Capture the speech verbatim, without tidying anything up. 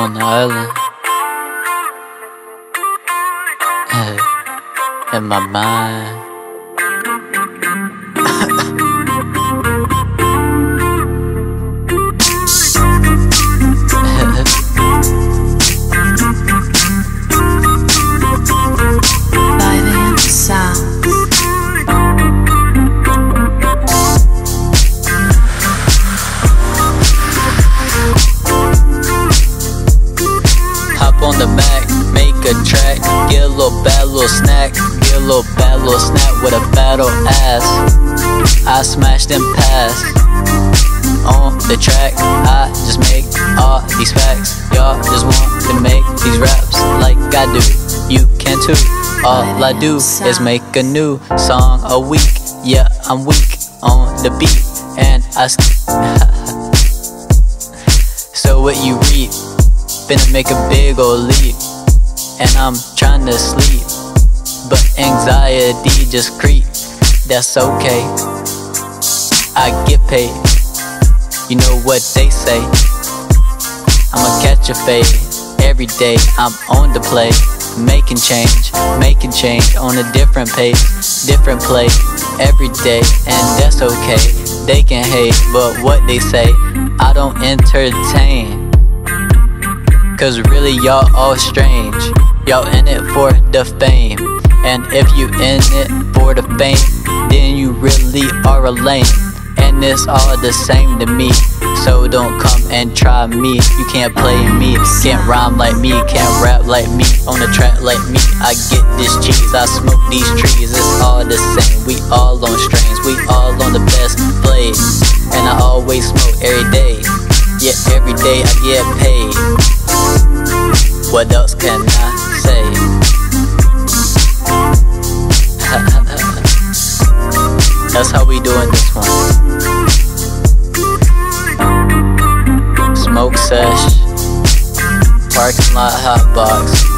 on the island. In my mind. five A M sounds. Hop on the back, make a track, get a little bad little snack, get a little bad little snap with a battle ass. I smashed and passed on the track. I just make all these facts. Y'all just want to make these raps like I do. You can too. All I do is make a new song a week. Yeah, I'm weak on the beat, and I so what you reap? Finna make a big ol' leap, and I'm trying to sleep, but anxiety just creep. That's okay, I get paid. You know what they say, I'ma catch a fade. Every day I'm on the play, making change, making change on a different pace, different play every day, and that's okay. They can hate, but what they say I don't entertain. Cause really y'all all strange. Y'all in it for the fame, and if you in it for the fame, then you really are a lame. And it's all the same to me, so don't come and try me. You can't play me, can't rhyme like me, can't rap like me, on the track like me. I get this cheese, I smoke these trees. It's all the same, we all on strings, we all on the best blade. And I always smoke every day, yeah, every day I get paid. What else can I say? That's how we doing this one. Smoke sesh, parking lot hot box.